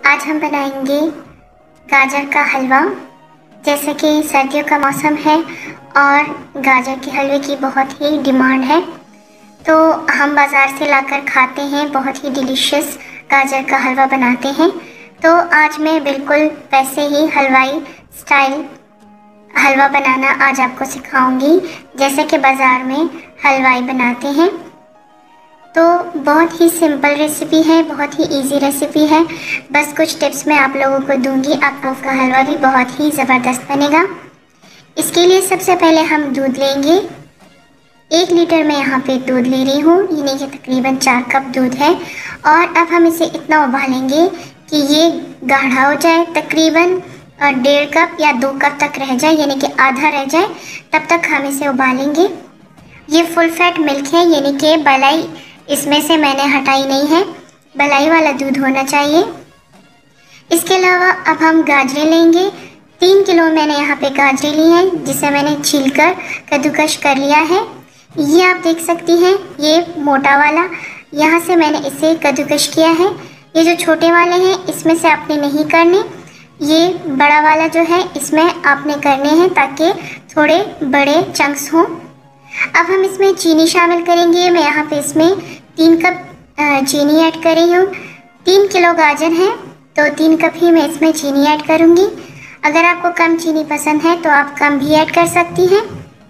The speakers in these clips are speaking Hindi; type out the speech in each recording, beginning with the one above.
आज हम बनाएंगे गाजर का हलवा। जैसे कि सर्दियों का मौसम है और गाजर के हलवे की बहुत ही डिमांड है, तो हम बाज़ार से लाकर खाते हैं, बहुत ही डिलीशियस गाजर का हलवा बनाते हैं। तो आज मैं बिल्कुल वैसे ही हलवाई स्टाइल हलवा बनाना आज आपको सिखाऊंगी, जैसे कि बाज़ार में हलवाई बनाते हैं। तो बहुत ही सिंपल रेसिपी है, बहुत ही इजी रेसिपी है। बस कुछ टिप्स मैं आप लोगों को दूंगी, आपका हलवा भी बहुत ही ज़बरदस्त बनेगा। इसके लिए सबसे पहले हम दूध लेंगे। 1 लीटर मैं यहाँ पे दूध ले रही हूँ, यानी कि तकरीबन 4 कप दूध है। और अब हम इसे इतना उबालेंगे कि ये गाढ़ा हो जाए, तकरीबन 1.5 कप या 2 कप तक रह जाए, यानी कि आधा रह जाए, तब तक हम इसे उबालेंगे। ये फुल फैट मिल्क है, यानी कि मलाई इसमें से मैंने हटाई नहीं है, मलाई वाला दूध होना चाहिए। इसके अलावा अब हम गाजरें लेंगे। 3 किलो मैंने यहाँ पे गाजरें ली हैं, जिसे मैंने छीलकर कद्दूकश कर लिया है। ये आप देख सकती हैं, ये मोटा वाला यहाँ से मैंने इसे कद्दूकश किया है। ये जो छोटे वाले हैं इसमें से आपने नहीं करने, ये बड़ा वाला जो है इसमें आपने करने हैं, ताकि थोड़े बड़े चंक्स हों। अब हम इसमें चीनी शामिल करेंगे। मैं यहाँ पे इसमें 3 कप चीनी ऐड कर रही हूँ। 3 किलो गाजर हैं तो 3 कप ही मैं इसमें चीनी ऐड करूँगी। अगर आपको कम चीनी पसंद है तो आप कम भी ऐड कर सकती हैं।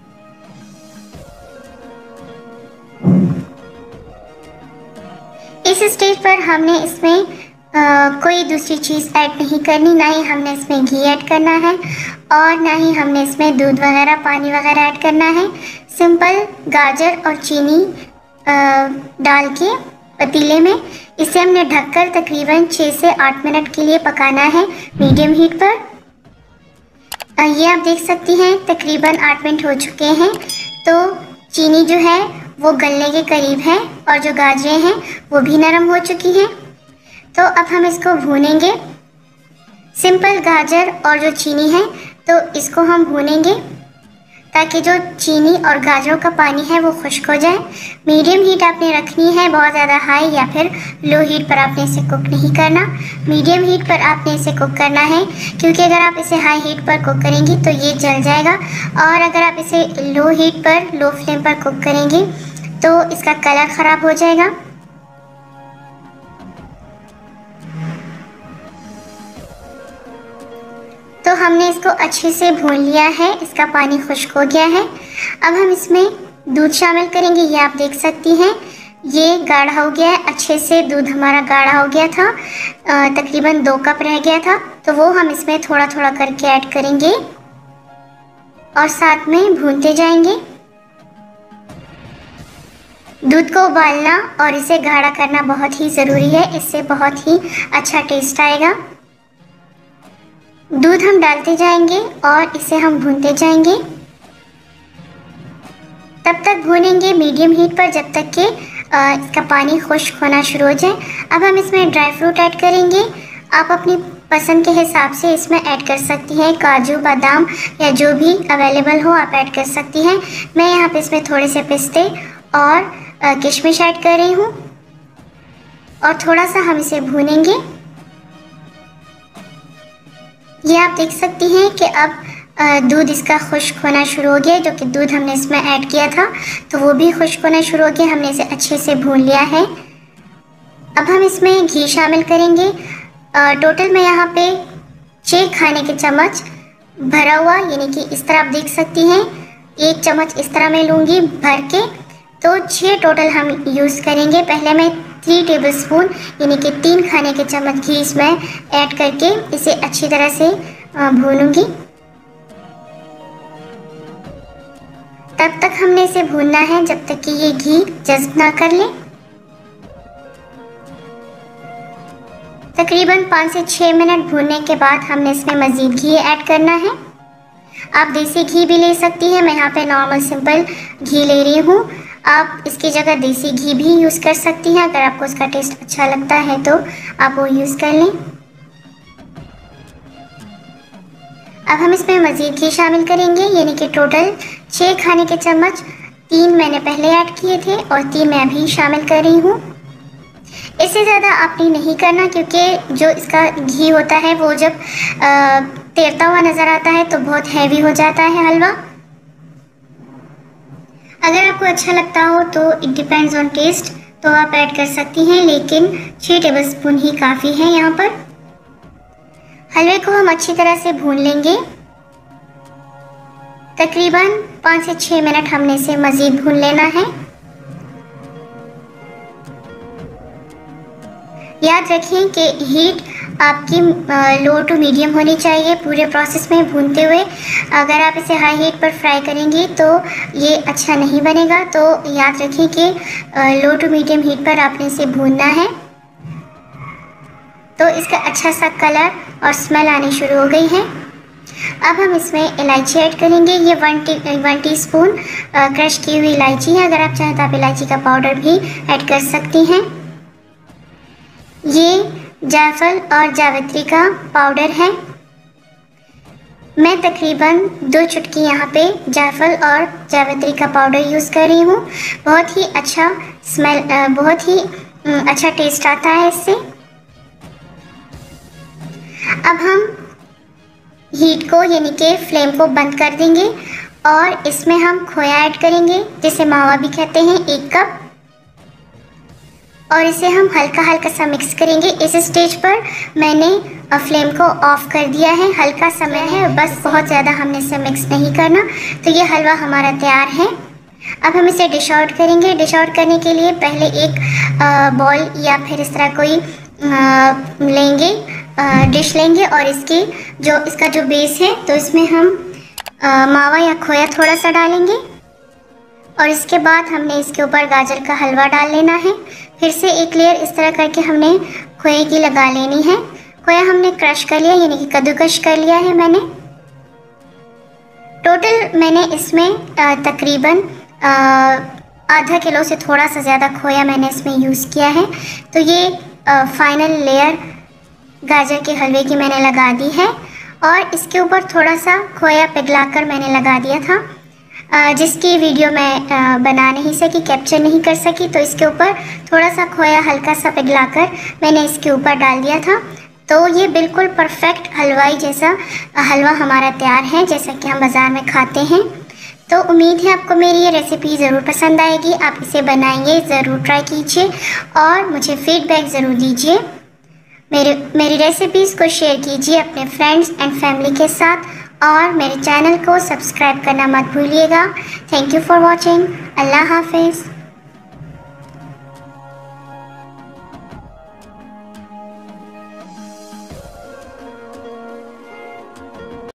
इस स्टेज पर हमने इसमें कोई दूसरी चीज़ ऐड नहीं करनी, ना ही हमने इसमें घी ऐड करना है और ना ही हमने इसमें दूध वगैरह पानी वगैरह ऐड करना है। सिंपल गाजर और चीनी डाल के पतीले में इसे हमने ढककर तकरीबन 6 से 8 मिनट के लिए पकाना है मीडियम हीट पर। ये आप देख सकती हैं तकरीबन 8 मिनट हो चुके हैं, तो चीनी जो है वो गलने के करीब है और जो गाजरें हैं वो भी नरम हो चुकी हैं। तो अब हम इसको भूनेंगे। सिंपल गाजर और जो चीनी है तो इसको हम भूनेंगे, ताकि जो चीनी और गाजरों का पानी है वो खुश्क हो जाए। मीडियम हीट आपने रखनी है, बहुत ज़्यादा हाई या फिर लो हीट पर आपने इसे कुक नहीं करना। मीडियम हीट पर आपने इसे कुक करना है, क्योंकि अगर आप इसे हाई हीट पर कुक करेंगी तो ये जल जाएगा, और अगर आप इसे लो हीट पर लो फ्लेम पर कुक करेंगी तो इसका कलर ख़राब हो जाएगा। तो हमने इसको अच्छे से भून लिया है, इसका पानी खुश्क हो गया है। अब हम इसमें दूध शामिल करेंगे। ये आप देख सकती हैं, ये गाढ़ा हो गया है, अच्छे से दूध हमारा गाढ़ा हो गया था, तकरीबन 2 कप रह गया था। तो वो हम इसमें थोड़ा थोड़ा करके ऐड करेंगे और साथ में भूनते जाएंगे। दूध को उबालना और इसे गाढ़ा करना बहुत ही ज़रूरी है, इससे बहुत ही अच्छा टेस्ट आएगा। दूध हम डालते जाएंगे और इसे हम भूनते जाएंगे। तब तक भूनेंगे मीडियम हीट पर जब तक कि इसका पानी खुश्क होना शुरू हो जाए। अब हम इसमें ड्राई फ्रूट ऐड करेंगे। आप अपनी पसंद के हिसाब से इसमें ऐड कर सकती हैं, काजू बादाम या जो भी अवेलेबल हो आप ऐड कर सकती हैं। मैं यहाँ पे इसमें थोड़े से पिस्ते और किशमिश ऐड कर रही हूँ और थोड़ा सा हम इसे भूनेंगे। ये आप देख सकती हैं कि अब दूध इसका खुश्क होना शुरू हो गया, जो कि दूध हमने इसमें ऐड किया था तो वो भी खुश्क होना शुरू हो गया। हमने इसे अच्छे से भून लिया है। अब हम इसमें घी शामिल करेंगे। टोटल मैं यहाँ पे 6 खाने के चम्मच भरा हुआ, यानी कि इस तरह आप देख सकती हैं, 1 चम्मच इस तरह मैं लूँगी भर के, तो 6 टोटल हम यूज़ करेंगे। पहले मैं 3 टेबलस्पून यानी कि 3 खाने के चम्मच घी इसमें ऐड करके इसे अच्छी तरह से भूनूंगी। तब तक हमने इसे भूनना है जब तक कि ये घी जज़्ब ना कर ले। तकरीबन 5 से 6 मिनट भूनने के बाद हमने इसमें मज़ीद घी ऐड करना है। आप देसी घी भी ले सकती हैं, मैं यहाँ पे नॉर्मल सिंपल घी ले रही हूँ। आप इसकी जगह देसी घी भी यूज़ कर सकती हैं, अगर आपको उसका टेस्ट अच्छा लगता है तो आप वो यूज़ कर लें। अब हम इसमें मज़ीद घी शामिल करेंगे, यानी कि टोटल 6 खाने के चम्मच, 3 मैंने पहले ऐड किए थे और 3 मैं अभी शामिल कर रही हूँ। इससे ज़्यादा आपने नहीं करना, क्योंकि जो इसका घी होता है वो जब तैरता हुआ नज़र आता है तो बहुत हैवी हो जाता है हलवा। अगर आपको अच्छा लगता हो तो इट डिपेंड्स ऑन टेस्ट, तो आप ऐड कर सकती हैं, लेकिन 6 टेबलस्पून ही काफ़ी है यहाँ पर। हलवे को हम अच्छी तरह से भून लेंगे। तकरीबन 5 से 6 मिनट हमने इसे मज़ीद भून लेना है। याद रखें कि हीट आपकी लो टू मीडियम होनी चाहिए पूरे प्रोसेस में भूनते हुए। अगर आप इसे हाई हीट पर फ्राई करेंगी तो ये अच्छा नहीं बनेगा। तो याद रखें कि लो टू मीडियम हीट पर आपने इसे भूनना है। तो इसका अच्छा सा कलर और स्मेल आनी शुरू हो गई है। अब हम इसमें इलायची ऐड करेंगे। ये 1 टीस्पून क्रश की हुई इलायची है। अगर आप चाहें तो आप इलायची का पाउडर भी ऐड कर सकती हैं। ये जायफल और जावित्री का पाउडर है। मैं तकरीबन 2 चुटकी यहाँ पे जायफल और जावित्री का पाउडर यूज़ कर रही हूँ। बहुत ही अच्छा स्मेल, बहुत ही अच्छा टेस्ट आता है इससे। अब हम हीट को यानी कि फ्लेम को बंद कर देंगे और इसमें हम खोया ऐड करेंगे, जिसे मावा भी कहते हैं, 1 कप। और इसे हम हल्का हल्का सा मिक्स करेंगे। इस स्टेज पर मैंने फ्लेम को ऑफ कर दिया है। हल्का समय है बस, बहुत ज़्यादा हमने इसे मिक्स नहीं करना। तो ये हलवा हमारा तैयार है। अब हम इसे डिश आउट करेंगे। डिश आउट करने के लिए पहले एक बॉल या फिर इस तरह कोई डिश लेंगे और इसका जो बेस है तो इसमें हम मावा या खोया थोड़ा सा डालेंगे और इसके बाद हमने इसके ऊपर गाजर का हलवा डाल लेना है। फिर से एक लेयर इस तरह करके हमने खोए की लगा लेनी है। खोया हमने क्रश कर लिया, यानी कि कद्दूकश कर लिया है मैंने। टोटल मैंने इसमें तकरीबन आधा किलो से थोड़ा सा ज़्यादा खोया मैंने इसमें यूज़ किया है। तो ये फाइनल लेयर गाजर के हलवे की मैंने लगा दी है और इसके ऊपर थोड़ा सा खोया पिघलाकर मैंने लगा दिया था, जिसकी वीडियो मैं बना नहीं सकी, कैप्चर नहीं कर सकी। तो इसके ऊपर थोड़ा सा खोया हल्का सा पिघलाकर मैंने इसके ऊपर डाल दिया था। तो ये बिल्कुल परफेक्ट हलवाई जैसा हलवा हमारा तैयार है, जैसा कि हम बाज़ार में खाते हैं। तो उम्मीद है आपको मेरी ये रेसिपी ज़रूर पसंद आएगी। आप इसे बनाइए, ज़रूर ट्राई कीजिए और मुझे फीडबैक ज़रूर दीजिए। मेरी रेसिपीज़ को शेयर कीजिए अपने फ्रेंड्स एंड फैमिली के साथ और मेरे चैनल को सब्सक्राइब करना मत भूलिएगा। Thank you for watching. अल्लाह हाफिज़।